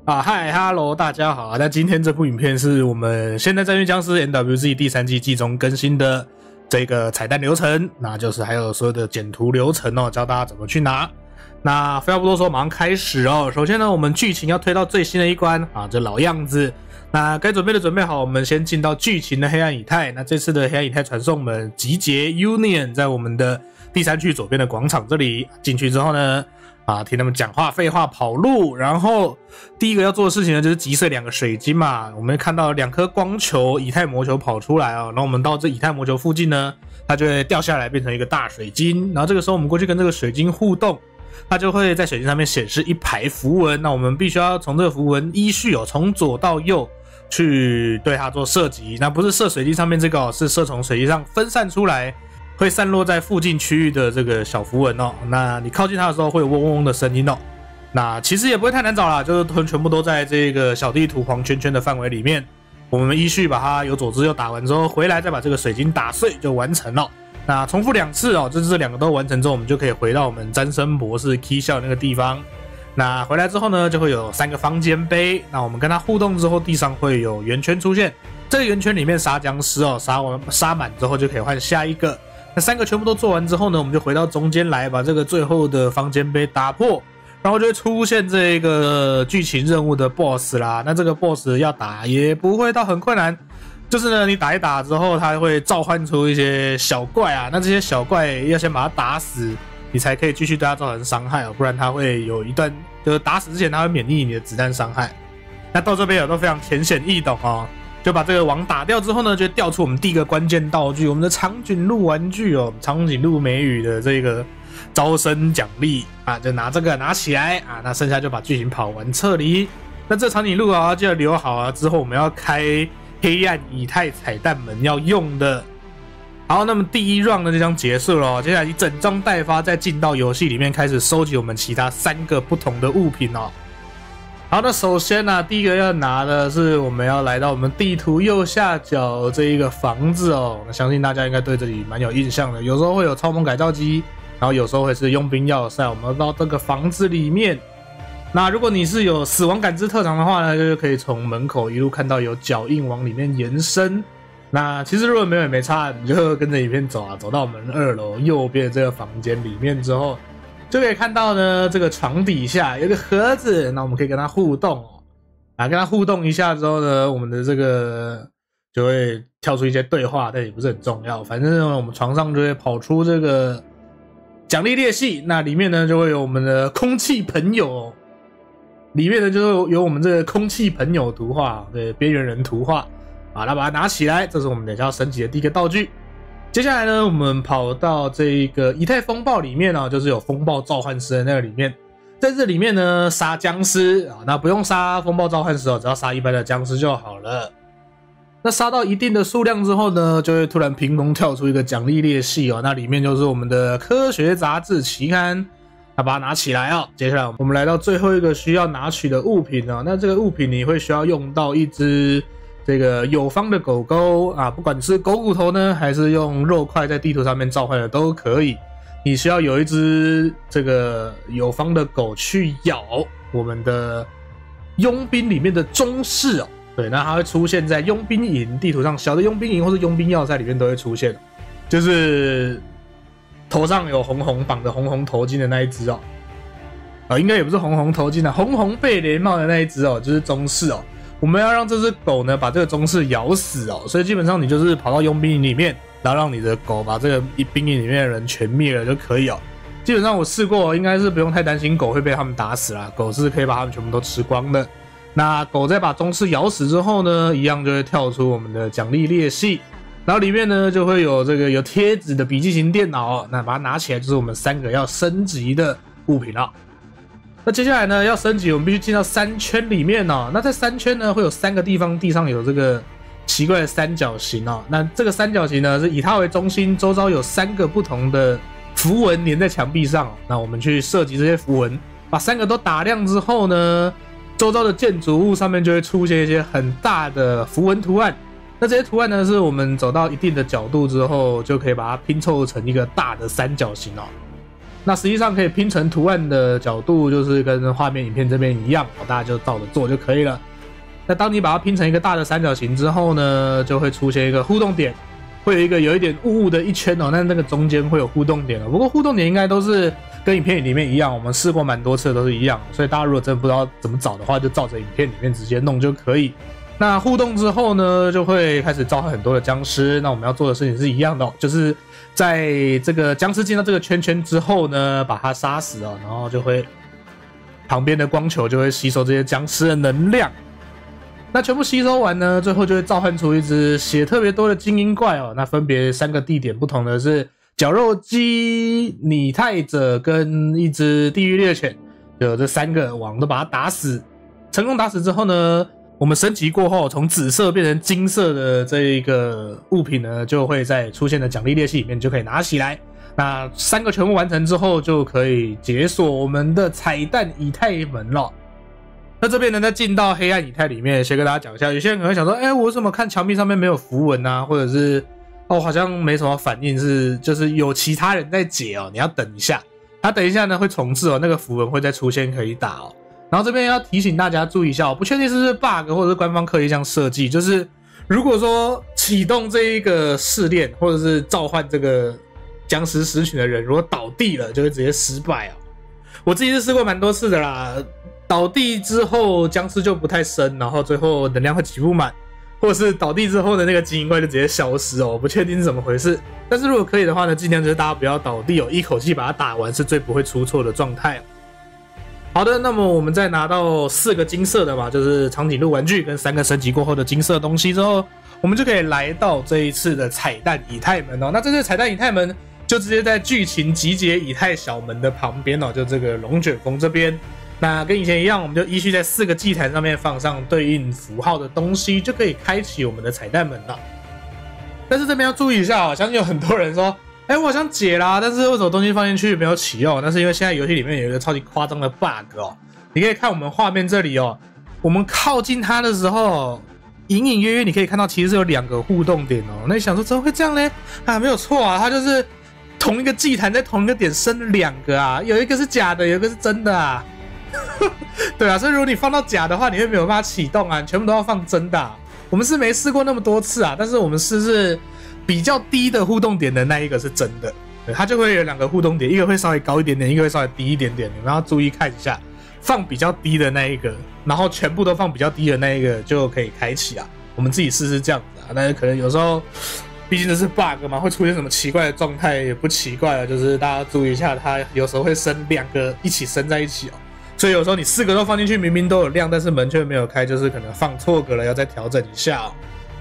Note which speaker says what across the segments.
Speaker 1: 嗨，Hello，大家好。那今天这部影片是我们《现代战略僵尸 NWZ》第3季季中更新的这个彩蛋流程，那就是还有所有的剪图流程哦，教大家怎么去拿。那废话不多说，马上开始哦。首先呢，我们剧情要推到最新的一关啊，这老样子。那该准备的准备好，我们先进到剧情的黑暗以太。那这次的黑暗以太传送门集结 Union 在我们的第3区左边的广场这里。进去之后呢，听他们讲话、废话、跑路，然后第一个要做的事情呢，就是击碎2个水晶嘛。我们看到2颗光球、以太魔球跑出来哦，然后我们到这以太魔球附近呢，它就会掉下来变成一个大水晶。然后这个时候我们过去跟这个水晶互动，它就会在水晶上面显示一排符文。那我们必须要从这个符文依序从左到右去对它做射击。那不是射水晶上面这个是射从水晶上分散出来。会散落在附近区域的这个小符文哦，那你靠近它的时候会有嗡嗡嗡的声音哦。那其实也不会太难找啦，就是全部都在这个小地图黄圈圈的范围里面。我们依序把它由左至右打完之后，回来再把这个水晶打碎就完成了。那重复2次哦，就是这2个都完成之后，我们就可以回到我们詹森博士 Key 校那个地方。那回来之后呢，就会有3个方尖碑。那我们跟它互动之后，地上会有圆圈出现。这个圆圈里面杀僵尸哦，杀满之后就可以换下一个。那3个全部都做完之后呢，我们就回到中间来，把这个最后的方尖碑打破，然后就会出现这个剧情任务的 BOSS 啦。那这个 BOSS 要打也不会到很困难，就是呢，你打一打之后，它会召唤出一些小怪啊。那这些小怪要先把它打死，你才可以继续对它造成伤害哦，不然它会有一段就是打死之前它会免疫你的子弹伤害。那到这边也都非常浅显易懂哦。就把这个网打掉之后呢，就调出我们第一个关键道具，我们的长颈鹿玩具哦，长颈鹿美语的这个招生奖励啊，就拿这个拿起来啊，那剩下就把剧情跑完撤离。那这长颈鹿啊，记得留好啊，之后我们要开黑暗以太彩蛋门要用的。好，那么第1 round 呢就将结束了哦，接下来以整装待发，再进到游戏里面开始收集我们其他3个不同的物品哦。好，那首先呢，第一个要拿的是我们要来到我们地图右下角这一个房子哦。那相信大家应该对这里蛮有印象的，有时候会有超萌改造机，然后有时候会是佣兵要塞。我们要到这个房子里面，那如果你是有死亡感知特长的话呢，就可以从门口一路看到有脚印往里面延伸。那其实如果没有也没差，你就跟着影片走啊，走到我们2楼右边的这个房间里面之后，就可以看到呢，这个床底下有一个盒子，那我们可以跟它互动哦。跟它互动一下之后呢，我们的这个就会跳出一些对话，但也不是很重要。反正呢，我们床上就会跑出这个奖励列系，那里面呢就会有我们的空气朋友哦，里面呢就有我们这个空气朋友图画，对，边缘人图画啊，那把它拿起来，这是我们等一下要升级的第一个道具。接下来呢，我们跑到这个以太风暴里面哦，就是有风暴召唤师的那个里面，在这里面呢杀僵尸啊，那不用杀风暴召唤师哦，只要杀一般的僵尸就好了。那杀到一定的数量之后呢，就会突然凭空跳出一个奖励列系哦，那里面就是我们的科学杂志期刊，那把它拿起来哦。接下来我们来到最后一个需要拿取的物品哦，那这个物品你会需要用到一只这个友方的狗狗啊，不管是狗骨头呢，还是用肉块在地图上面召唤的都可以。你需要有一只这个友方的狗去咬我们的佣兵里面的中士哦，对，那它会出现在佣兵营地图上，小的佣兵营或是佣兵要塞里面都会出现，就是头上有红红绑着红红头巾的那一只哦，应该也不是红红头巾啊，红红贝雷帽的那一只哦，就是中士哦。我们要让这只狗呢把这个中士咬死哦，所以基本上你就是跑到佣兵营里面，然后让你的狗把这个兵营里面的人全灭了就可以哦。基本上我试过，应该是不用太担心狗会被他们打死啦，狗是可以把他们全部都吃光的。那狗在把中士咬死之后呢，一样就会跳出我们的奖励列系，然后里面呢就会有这个有贴纸的笔记型电脑哦，那把它拿起来就是我们3个要升级的物品了。那接下来呢，要升级，我们必须进到3圈里面哦。那在3圈呢，会有3个地方，地上有这个奇怪的三角形哦。那这个三角形呢，是以它为中心，周遭有3个不同的符文连在墙壁上哦。那我们去射击这些符文，把3个都打亮之后呢，周遭的建筑物上面就会出现一些很大的符文图案。那这些图案呢，是我们走到一定的角度之后，就可以把它拼凑成一个大的三角形哦。 那实际上可以拼成图案的角度就是跟画面影片这边一样，大家就照着做就可以了。那当你把它拼成一个大的三角形之后呢，就会出现一个互动点，会有一个有一点雾雾的一圈哦，那个中间会有互动点哦。不过互动点应该都是跟影片里面一样，我们试过蛮多次的都是一样，所以大家如果真的不知道怎么找的话，就照着影片里面直接弄就可以。那互动之后呢，就会开始召唤很多的僵尸。那我们要做的事情是一样的哦，就是在这个僵尸进到这个圈圈之后呢，把它杀死哦，然后就会旁边的光球就会吸收这些僵尸的能量。那全部吸收完呢，最后就会召唤出一只血特别多的精英怪哦。那分别3个地点不同的是绞肉机、拟态者跟一只地狱猎犬，就这3个网都把它打死。成功打死之后呢，我们升级过后，从紫色变成金色的这一个物品呢，就会在出现的奖励列系里面就可以拿起来。那3个全部完成之后，就可以解锁我们的彩蛋以太门了。那这边呢，再进到黑暗以太里面，先跟大家讲一下。有些人可能会想说，我为什么看墙壁上面没有符文啊，或者是好像没什么反应，就是有其他人在解哦，你要等一下。它等一下呢会重置哦，那个符文会再出现可以打哦。然后这边要提醒大家注意一下，我不确定是不是 bug 或者是官方刻意这样设计，就是如果说启动这一个试炼或者是召唤这个僵尸狮群的人，如果倒地了，就会直接失败哦。我自己是试过蛮多次的啦，倒地之后僵尸就不太深，然后最后能量会起不满，或者是倒地之后的那个精英怪就直接消失哦，我不确定是怎么回事。但是如果可以的话呢，尽量就是大家不要倒地哦，一口气把它打完是最不会出错的状态哦。好的，那么我们再拿到4个金色的嘛，就是长颈鹿玩具跟3个升级过后的金色东西之后，我们就可以来到这一次的彩蛋以太门哦。那这次彩蛋以太门就直接在剧情集结以太小门的旁边哦，就这个龙卷风这边。那跟以前一样，我们就依序在4个祭坛上面放上对应符号的东西，就可以开启我们的彩蛋门了。但是这边要注意一下哦，相信有很多人说，我好像解啦，但是为什么东西放进去没有启用？那是因为现在游戏里面有一个超级夸张的 bug 哦。你可以看我们画面这里哦，我们靠近它的时候，隐隐约约你可以看到其实是有2个互动点哦。那你想说怎么会这样呢？没有错啊，它就是同一个祭坛在同一个点生了2个啊，有一个是假的，有一个是真的啊。对啊，所以如果你放到假的话，你会没有办法启动啊，你全部都要放真的啊。我们是没试过那么多次啊，但是我们是比较低的互动点的那一个是真的，对，它就会有2个互动点，一个会稍微高一点点，一个会稍微低一点点，你们要注意看一下，放比较低的那一个，然后全部都放比较低的那一个就可以开启啊。我们自己试试这样子啊，但是可能有时候毕竟这是 bug 嘛，会出现什么奇怪的状态也不奇怪了，就是大家注意一下，它有时候会生2个一起生在一起哦。所以有时候你4个都放进去，明明都有亮，但是门却没有开，就是可能放错格了，要再调整一下哦。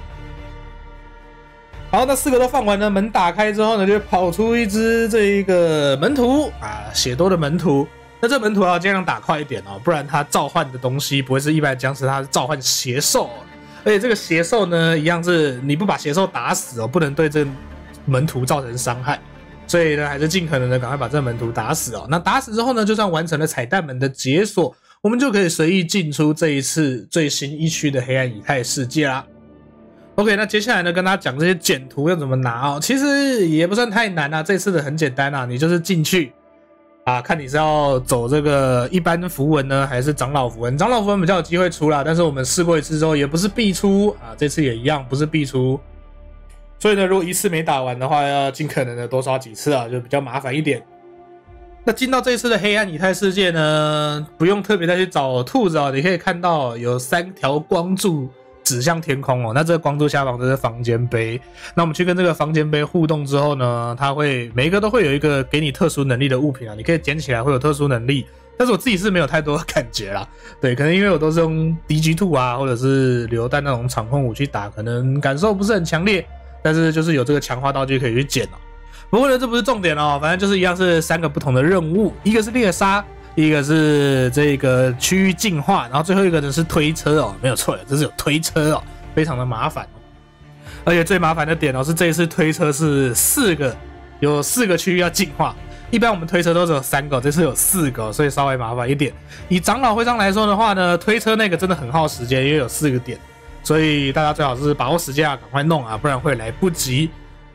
Speaker 1: 好，那4个都放完了，门打开之后呢，就跑出一只这一个门徒啊，血多的门徒。那这门徒要尽量打快一点哦，不然它召唤的东西不会是一般的僵尸，它是召唤邪兽哦。而且这个邪兽呢，一样是你不把邪兽打死哦，不能对这个门徒造成伤害。所以呢，还是尽可能的赶快把这个门徒打死哦。那打死之后呢，就算完成了彩蛋门的解锁，我们就可以随意进出这一次最新一区的黑暗以太世界啦。OK， 那接下来呢，跟大家讲这些简图要怎么拿哦。其实也不算太难啊，这次的很简单啊，你就是进去啊，看你是要走这个一般符文呢，还是长老符文。长老符文比较有机会出啦，但是我们试过一次之后，也不是必出啊，这次也一样不是必出。所以呢，如果一次没打完的话，要尽可能的多刷几次啊，就比较麻烦一点。那进到这一次的黑暗以太世界呢，不用特别再去找兔子哦，你可以看到有3条光柱指向天空哦。那这个光柱下方就是房间杯。那我们去跟这个房间杯互动之后呢，它会每一个都会有一个给你特殊能力的物品啊，你可以捡起来会有特殊能力。但是我自己是没有太多的感觉啦，对，可能因为我都是用 DG2 啊，或者是榴弹那种场控武去打，可能感受不是很强烈。但是就是有这个强化道具可以去捡哦。不过呢，这不是重点哦，反正就是一样是3个不同的任务，一个是猎杀，一个是这个区域净化，然后最后一个呢是推车哦，没有错，这是有推车哦，非常的麻烦哦。而且最麻烦的点哦，是这一次推车是有4个区域要净化，一般我们推车都只有3个，这次有4个，所以稍微麻烦一点。以长老徽章来说的话呢，推车那个真的很耗时间，因为有4个点。所以大家最好是把握时间啊，赶快弄啊，不然会来不及。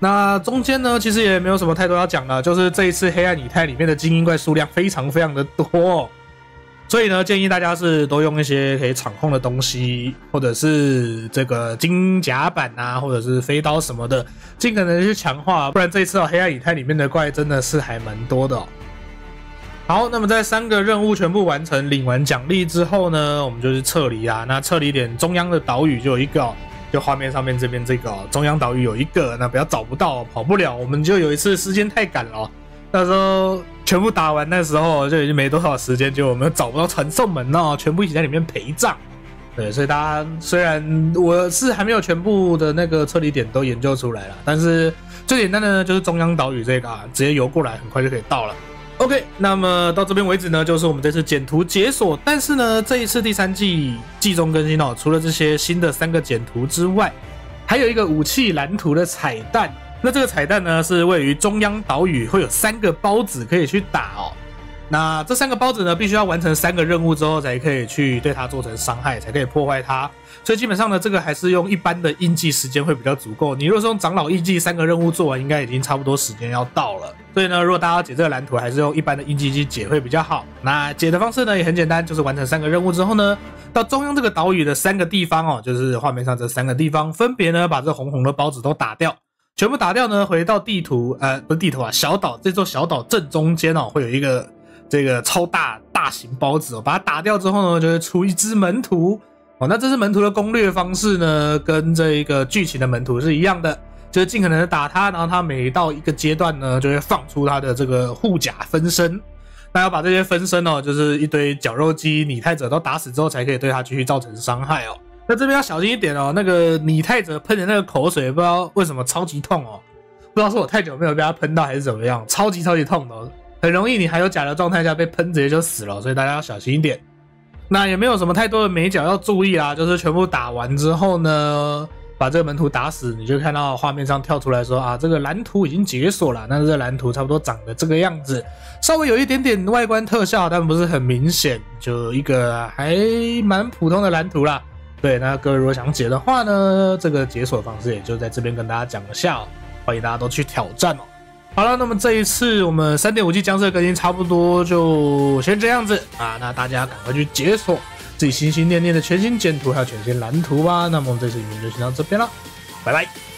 Speaker 1: 那中间呢，其实也没有什么太多要讲的，就是这一次黑暗以太里面的精英怪数量非常的多，所以呢，建议大家是多用一些可以场控的东西，或者是这个金甲板啊，或者是飞刀什么的，尽可能去强化，不然这一次黑暗以太里面的怪真的是还蛮多的。好，那么在3个任务全部完成，领完奖励之后呢，我们就是撤离啊。那撤离点中央的岛屿就有一个就画面上面这边这个中央岛屿有一个，那不要找不到跑不了，我们就有一次时间太赶了，那时候全部打完那时候就已经没多少时间，就我们找不到传送门哦，全部一起在里面陪葬。对，所以大家虽然我是还没有全部的那个撤离点都研究出来了，但是最简单的呢就是中央岛屿这个直接游过来，很快就可以到了。OK， 那么到这边为止呢，就是我们这次简图解锁。但是呢，这一次第3季季中更新哦，除了这些新的3个简图之外，还有一个武器蓝图的彩蛋。那这个彩蛋呢，是位于中央岛屿，会有3个包子可以去打哦。那这3个包子呢，必须要完成3个任务之后，才可以去对它做成伤害，才可以破坏它。所以基本上呢，这个还是用一般的印记时间会比较足够。你如果是用长老印记3个任务做完，应该已经差不多时间要到了。所以呢，如果大家要解这个蓝图，还是用一般的印记去解会比较好。那解的方式呢也很简单，就是完成3个任务之后呢，到中央这个岛屿的3个地方哦，就是画面上这3个地方，分别呢把这红红的包子都打掉。全部打掉呢，回到地图不是地图啊，小岛，这座小岛正中间哦，会有一个这个超大型包子哦，把它打掉之后呢，就会出一只门徒哦。那这只门徒的攻略方式呢，跟这一个剧情的门徒是一样的，就是尽可能的打它，然后它每到一个阶段呢，就会放出它的这个护甲分身。那要把这些分身哦，就是一堆绞肉机、拟态者都打死之后，才可以对它继续造成伤害哦。那这边要小心一点哦，那个拟态者喷的那个口水，不知道为什么超级痛哦，不知道是我太久没有被它喷到还是怎么样，超级痛的哦。很容易你还有甲的状态下被喷直接就死了，所以大家要小心一点。那也没有什么太多的美角要注意啦，就是全部打完之后呢，把这个门徒打死，你就看到画面上跳出来说啊，这个蓝图已经解锁了。那这个蓝图差不多长得这个样子，稍微有一点点外观特效，但不是很明显，就一个还蛮普通的蓝图啦。对，那各位如果想解的话呢，这个解锁方式也就在这边跟大家讲一下哦，欢迎大家都去挑战哦。好了，那么这一次我们 3.5 季僵尸的更新差不多就先这样子啊，那大家赶快去解锁自己心心念念的全新简图还有全新蓝图吧。那么我们这次影片就先到这边了，拜拜。